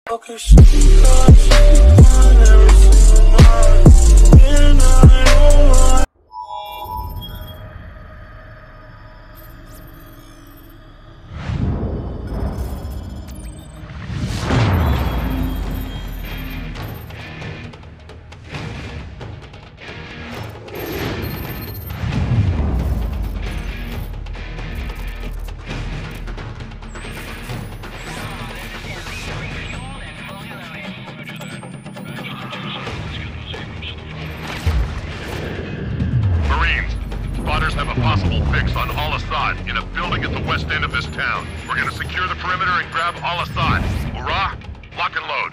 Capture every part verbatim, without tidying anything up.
have a possible fix on Al-Assad in a building at the west end of this town. We're gonna secure the perimeter and grab Al-Assad. Hurrah! Lock and load.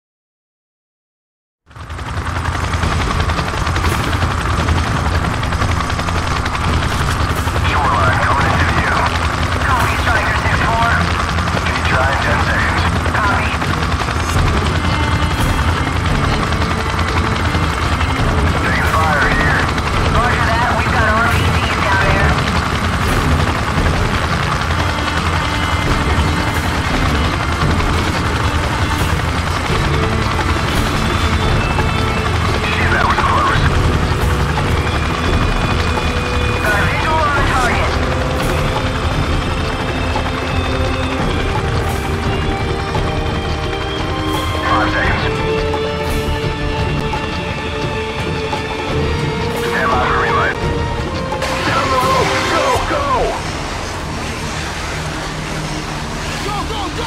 Shoreline coming into view. Copy, Striker six four. Can you try in ten seconds? Copy. Taking fire here. Roger that. We've got R P Gs down there. Shit, that was close. Got a visual on the target. Five seconds. Stand by for relay. Down the road! Go, go! Go, go, go!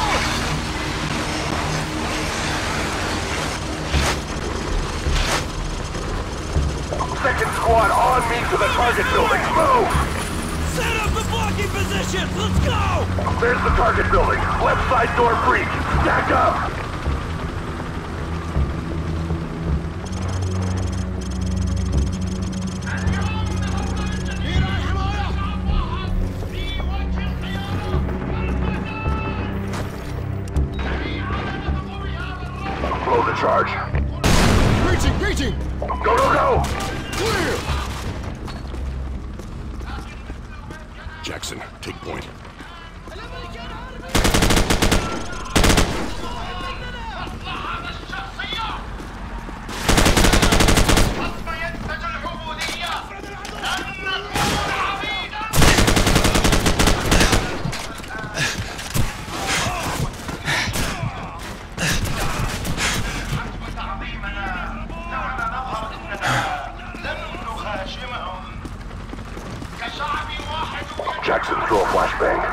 Second squad on me to the target building. Move! Set up the blocking positions! Let's go! There's the target building. Left side door breach. Stack up! Blow the charge. Breaching! Breaching! Go, go, go! Clear! Jackson, take point. Jackson, throw a flashbang.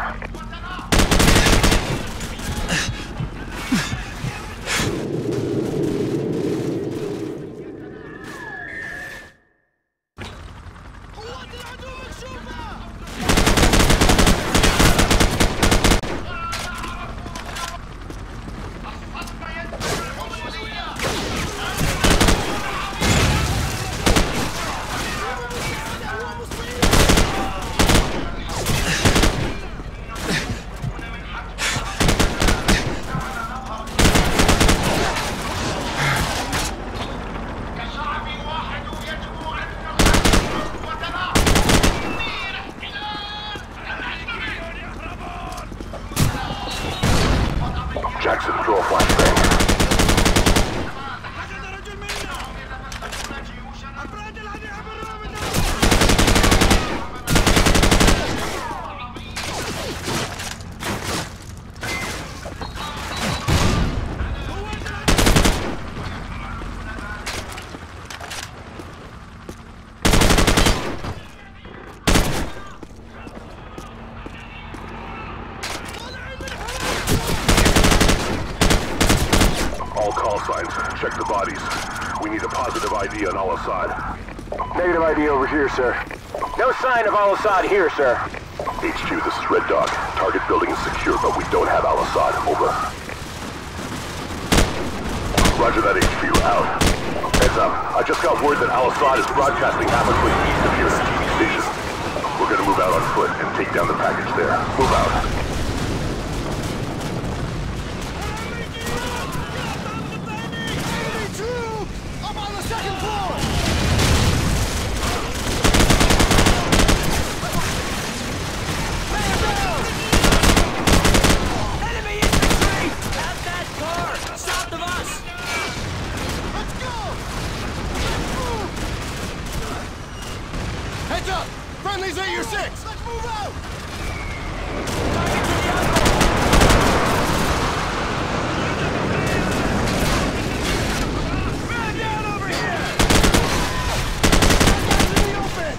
Jackson, throw a flashbang. All call signs. Check the bodies. We need a positive I D on Al-Assad. Negative I D over here, sir. No sign of Al-Assad here, sir. H Q, this is Red Dog. Target building is secure, but we don't have Al-Assad. Over. Roger that, H Q. Out. Heads up. I just got word that Al-Assad is broadcasting half a click east of here at T V station. We're gonna move out on foot and take down the package there. Move out. I'm on the second floor! Man down! Enemy infantry! At that car! Stay your six! Let's move out! Man down over here! In the open!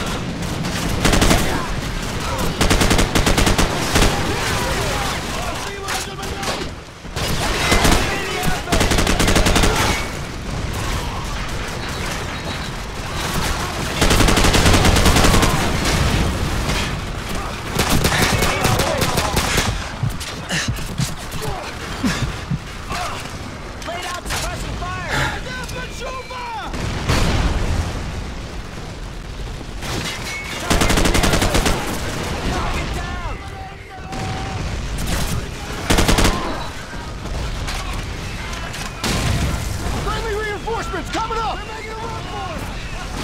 Coming up! They're making a run for it!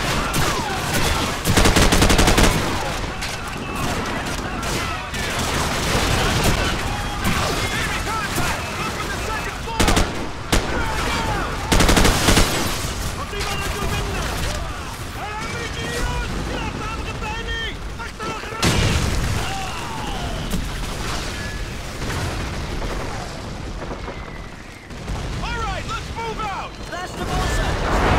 Contact! Look from the second floor! Arriba de tu venda! Amiguillos! ¡Ya estamos ready! ¡Hasta la granada! All right, let's move out! That's the bullshit!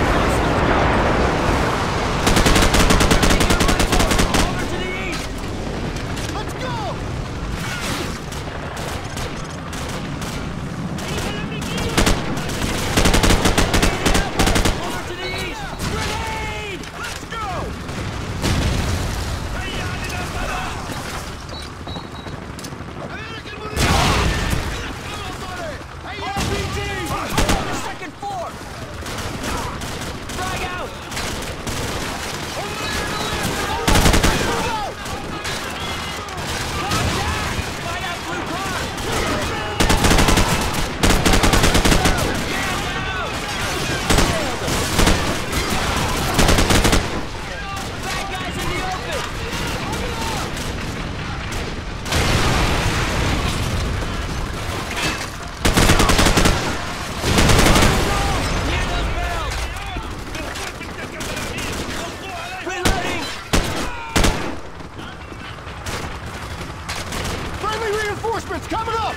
Reinforcements coming up!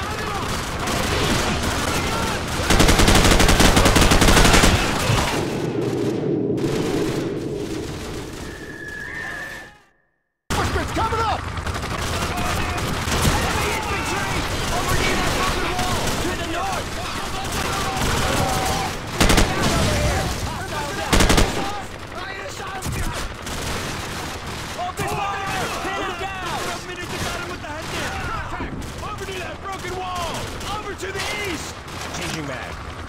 Reinforcements coming up! Enemy infantry! Over near that broken wall! To the north! Down over here! Hostile down! Open fire! Pin him down! Over to that broken wall! Over to the east! Changing mag.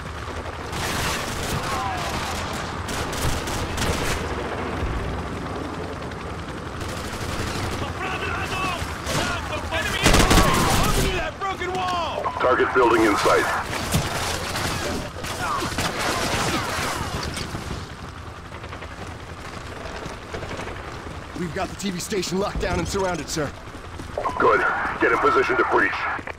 Enemy infantry! Over to that broken wall! Target building in sight. We've got the T V station locked down and surrounded, sir. Good. Get in position to breach.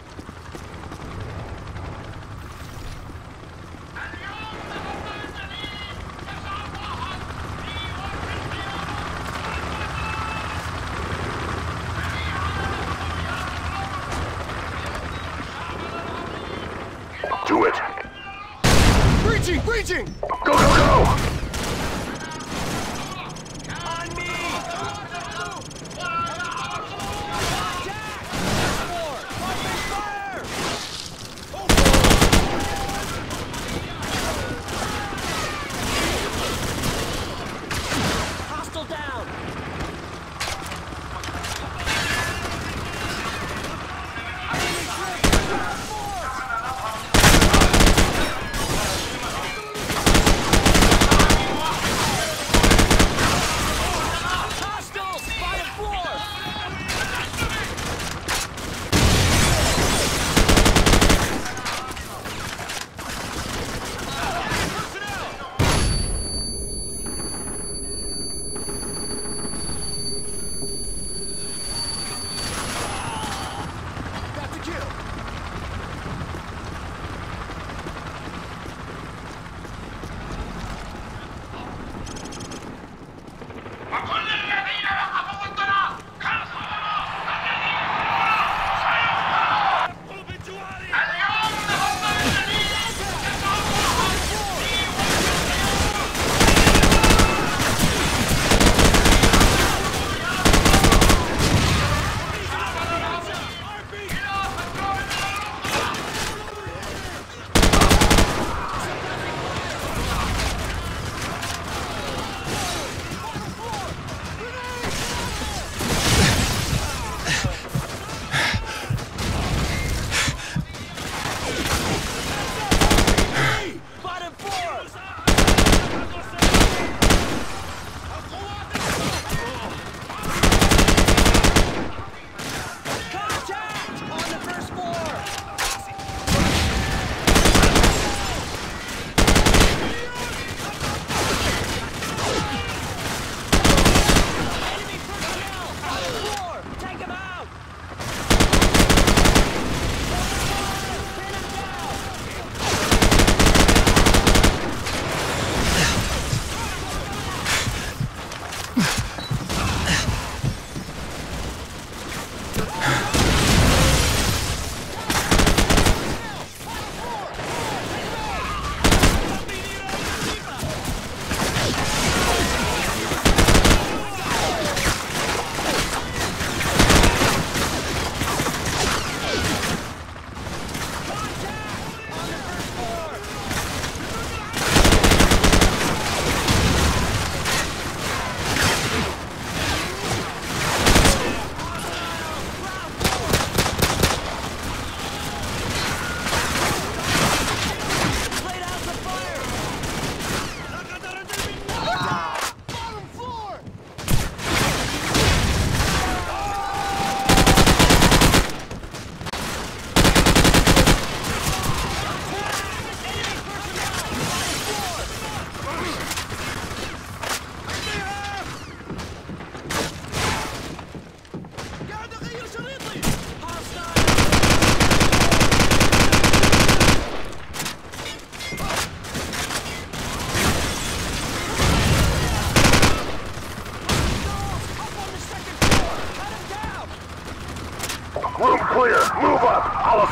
Do it. Breaching! Breaching! Go, go, go! On me! Hostile down!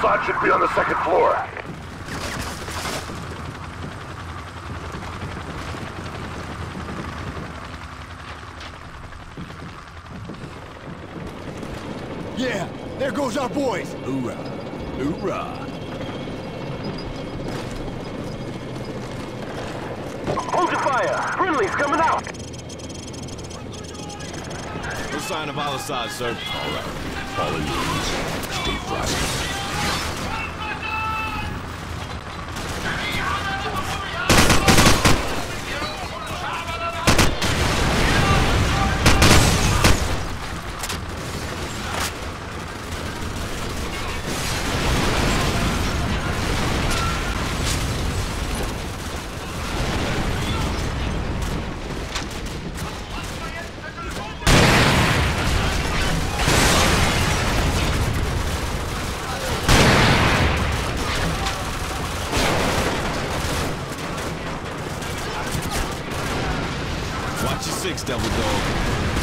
Al-Assad should be on the second floor. Yeah, there goes our boys. Hoorah. Hoorah. Hold your fire! Friendly's coming out! No sign of Al-Assad, sir. All right. Fall in units. Stay frosty. Watch your six, Devil Dog.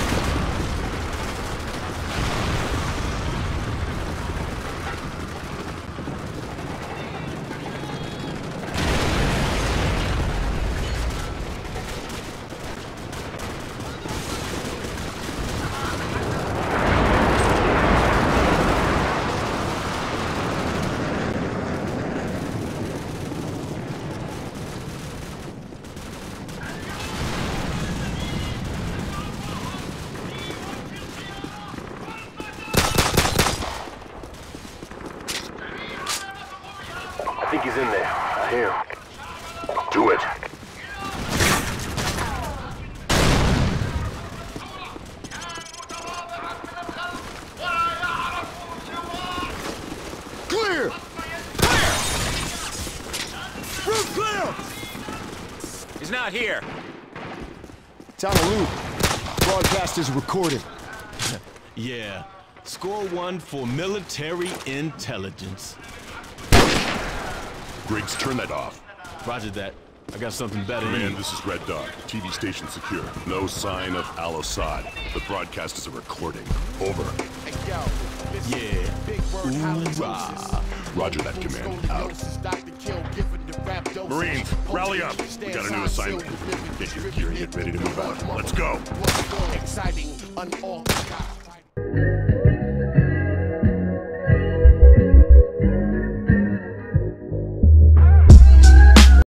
I think he's in there. I hear him. Do it. Clear! Clear! Roof clear! He's not here. It's on a loop. Broadcast is recorded. Yeah. Score one for military intelligence. Griggs, turn that off. Roger that. I got something better. Man, this is Red Dog. T V station secure. No sign of Al-Assad. The broadcast is a recording. Over. Yeah. Hoorah. Roger that, command. Out. Marines, rally up. We got a new assignment. Get your gear and get ready to move out. Let's go. Exciting, unorthodox.